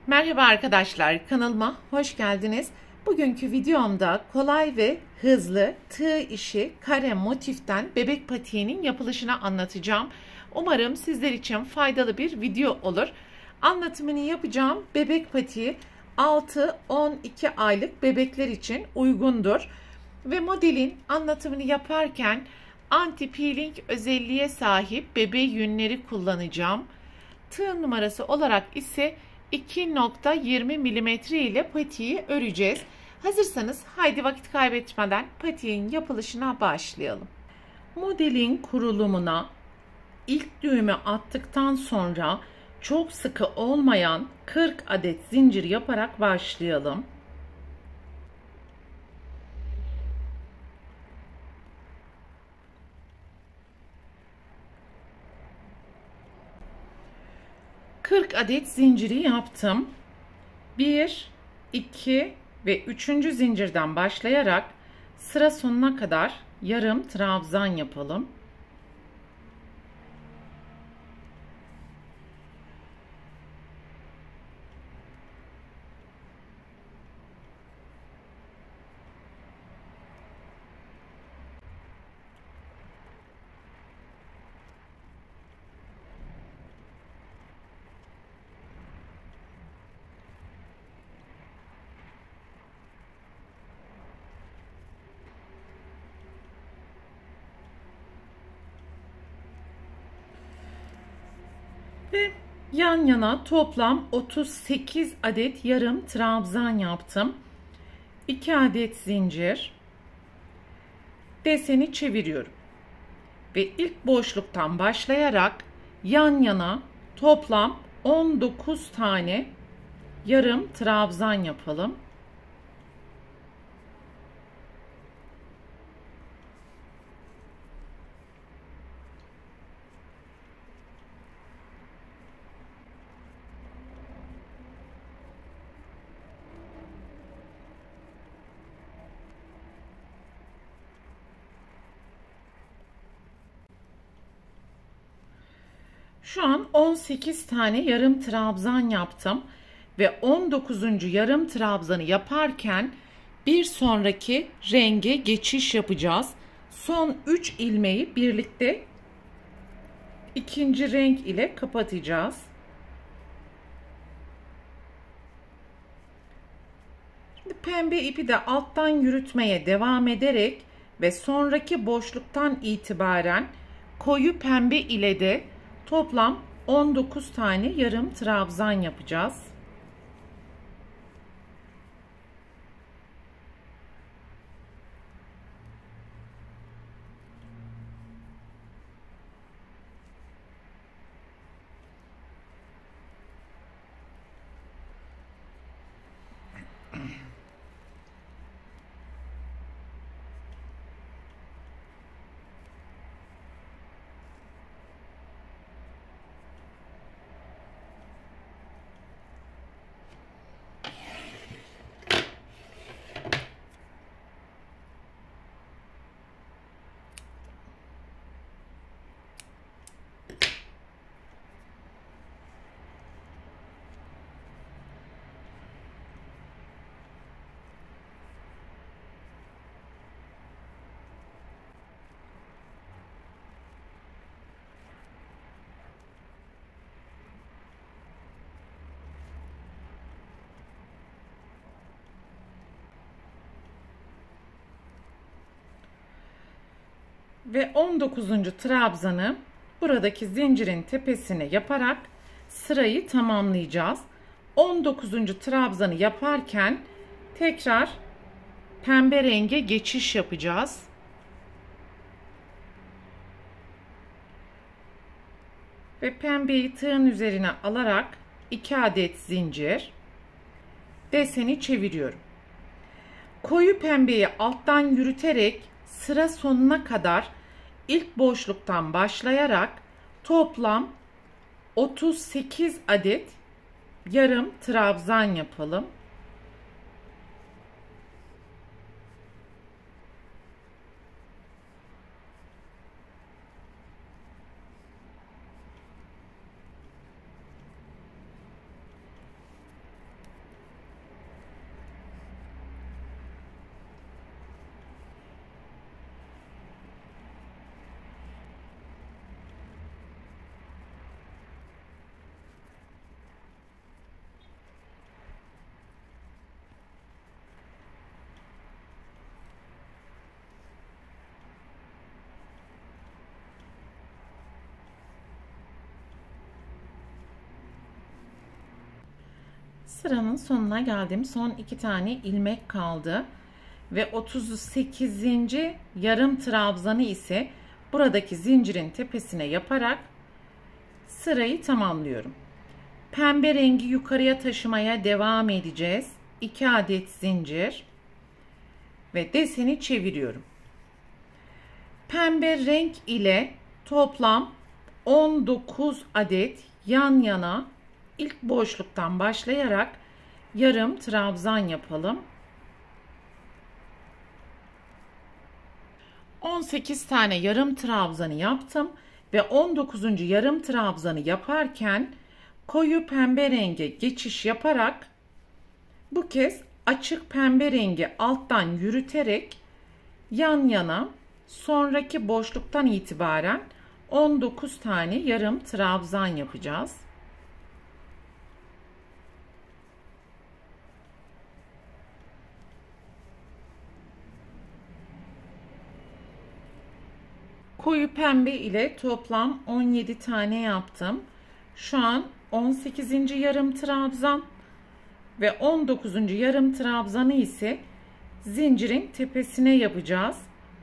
Merhaba arkadaşlar, kanalıma hoş geldiniz. Bugünkü videomda kolay ve hızlı tığ işi kare motiften bebek patiğinin yapılışını anlatacağım. Umarım sizler için faydalı bir video olur. Anlatımını yapacağım bebek patiği 6-12 aylık bebekler için uygundur. Ve modelin anlatımını yaparken anti peeling özelliğe sahip bebe yünleri kullanacağım. Tığ numarası olarak ise 2.20 mm ile patiği öreceğiz. Hazırsanız haydi vakit kaybetmeden patiğin yapılışına başlayalım. Modelin kurulumuna ilk düğümü attıktan sonra çok sıkı olmayan 40 adet zincir yaparak başlayalım. Adet zinciri yaptım. 1, 2 ve 3. zincirden başlayarak sıra sonuna kadar yarım trabzan yapalım. Ve yan yana toplam 38 adet yarım trabzan yaptım. 2 adet zincir. Deseni çeviriyorum. Ve ilk boşluktan başlayarak yan yana toplam 19 tane yarım trabzan yapalım. Şu an 18 tane yarım trabzan yaptım ve 19. yarım trabzanı yaparken bir sonraki renge geçiş yapacağız. Son 3 ilmeği birlikte ikinci renk ile kapatacağız. Şimdi pembe ipi de alttan yürütmeye devam ederek ve sonraki boşluktan itibaren koyu pembe ile de toplam 19 tane yarım trabzan yapacağız. Ve 19. trabzanı buradaki zincirin tepesine yaparak sırayı tamamlayacağız. 19. trabzanı yaparken tekrar pembe renge geçiş yapacağız. Ve pembeyi tığın üzerine alarak 2 adet zincir, deseni çeviriyorum. Koyu pembeyi alttan yürüterek sıra sonuna kadar ilk boşluktan başlayarak toplam 38 adet yarım trabzan yapalım. Sıranın sonuna geldim. Son 2 tane ilmek kaldı. Ve 38. yarım trabzanı ise buradaki zincirin tepesine yaparak sırayı tamamlıyorum. Pembe rengi yukarıya taşımaya devam edeceğiz. 2 adet zincir ve deseni çeviriyorum. Pembe renk ile toplam 19 adet yan yana ilk boşluktan başlayarak yarım trabzan yapalım. 18 tane yarım trabzanı yaptım ve 19. yarım trabzanı yaparken koyu pembe renge geçiş yaparak bu kez açık pembe rengi alttan yürüterek yan yana sonraki boşluktan itibaren 19 tane yarım trabzan yapacağız. Koyu pembe ile toplam 17 tane yaptım. Şu an 18. yarım trabzan ve 19. yarım trabzanı ise zincirin tepesine yapacağız.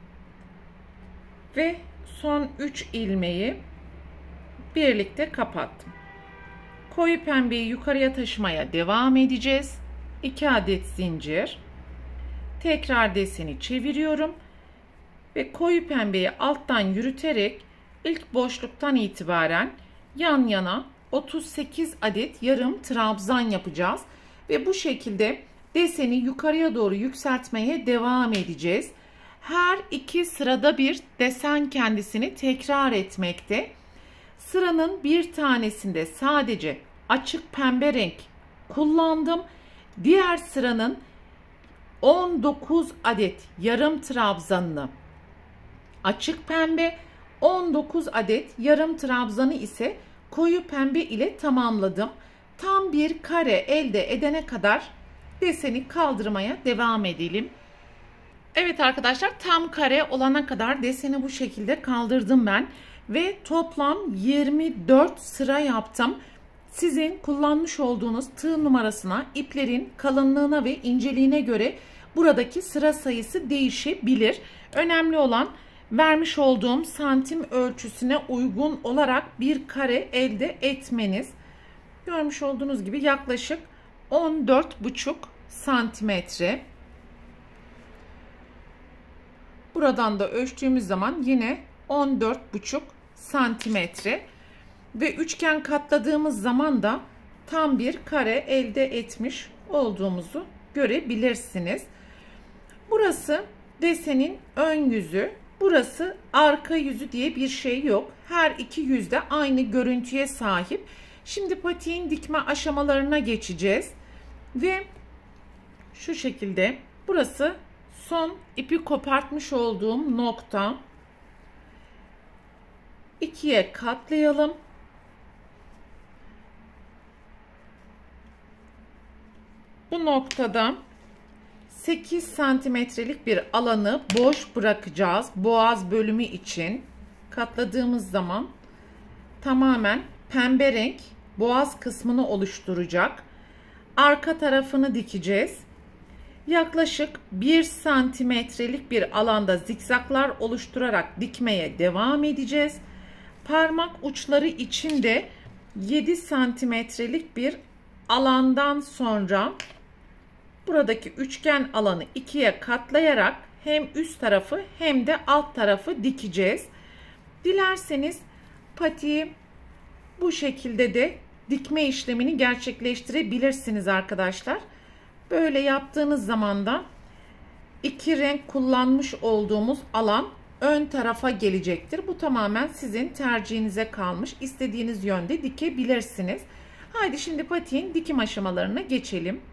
Ve son 3 ilmeği birlikte kapattım. Koyu pembeyi yukarıya taşımaya devam edeceğiz. 2 adet zincir. Tekrar deseni çeviriyorum. Ve koyu pembeyi alttan yürüterek ilk boşluktan itibaren yan yana 38 adet yarım trabzan yapacağız. Ve bu şekilde deseni yukarıya doğru yükseltmeye devam edeceğiz. Her iki sırada bir desen kendisini tekrar etmekte. Sıranın bir tanesinde sadece açık pembe renk kullandım. Diğer sıranın 19 adet yarım trabzanını açık pembe, 19 adet yarım trabzanı ise koyu pembe ile tamamladım. Tam bir kare elde edene kadar deseni kaldırmaya devam edelim. Evet arkadaşlar, tam kare olana kadar deseni bu şekilde kaldırdım ben ve toplam 24 sıra yaptım. Sizin kullanmış olduğunuz tığ numarasına, iplerin kalınlığına ve inceliğine göre buradaki sıra sayısı değişebilir. Önemli olan vermiş olduğum santim ölçüsüne uygun olarak bir kare elde etmeniz. Görmüş olduğunuz gibi yaklaşık 14,5 santimetre. Buradan da ölçtüğümüz zaman yine 14,5 santimetre ve üçgen katladığımız zaman da tam bir kare elde etmiş olduğumuzu görebilirsiniz. Burası desenin ön yüzü, burası arka yüzü diye bir şey yok. Her iki yüz de aynı görüntüye sahip. Şimdi patiğin dikme aşamalarına geçeceğiz ve şu şekilde burası son ipi kopartmış olduğum nokta. İkiye katlayalım. Bu noktada 8 santimetrelik bir alanı boş bırakacağız boğaz bölümü için. Katladığımız zaman tamamen pembe renk boğaz kısmını oluşturacak. Arka tarafını dikeceğiz. Yaklaşık 1 santimetrelik bir alanda zikzaklar oluşturarak dikmeye devam edeceğiz. Parmak uçları için de 7 santimetrelik bir alandan sonra buradaki üçgen alanı ikiye katlayarak hem üst tarafı hem de alt tarafı dikeceğiz. Dilerseniz patiği bu şekilde de dikme işlemini gerçekleştirebilirsiniz arkadaşlar. Böyle yaptığınız zaman da iki renk kullanmış olduğumuz alan ön tarafa gelecektir. Bu tamamen sizin tercihinize kalmış. İstediğiniz yönde dikebilirsiniz. Haydi şimdi patiğin dikim aşamalarına geçelim.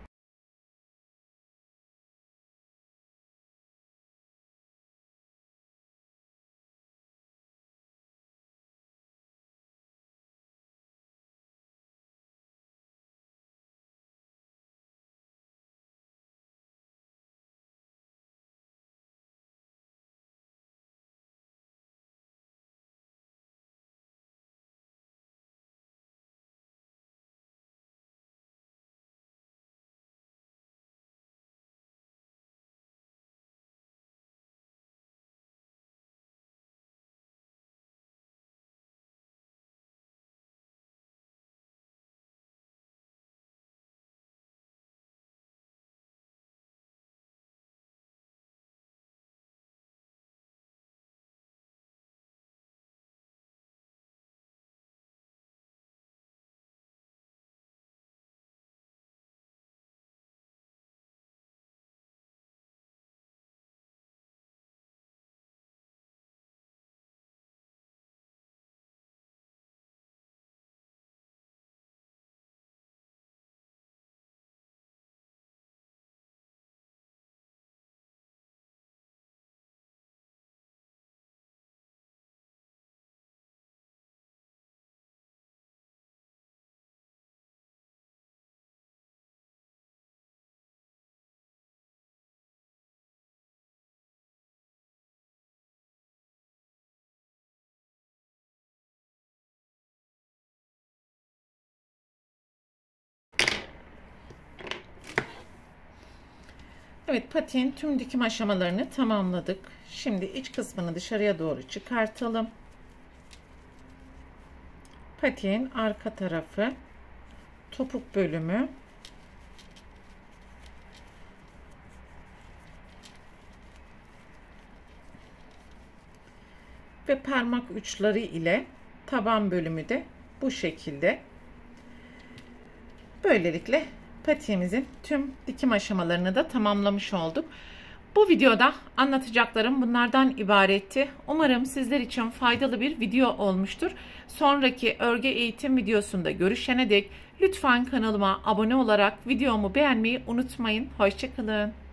Evet, patiğin tüm dikim aşamalarını tamamladık. Şimdi iç kısmını dışarıya doğru çıkartalım. Patiğin arka tarafı, topuk bölümü ve parmak uçları ile taban bölümü de bu şekilde. Böylelikle patiğimizin tüm dikim aşamalarını da tamamlamış olduk. Bu videoda anlatacaklarım bunlardan ibaretti. Umarım sizler için faydalı bir video olmuştur. Sonraki örgü eğitim videosunda görüşene dek lütfen kanalıma abone olarak videomu beğenmeyi unutmayın. Hoşça kalın.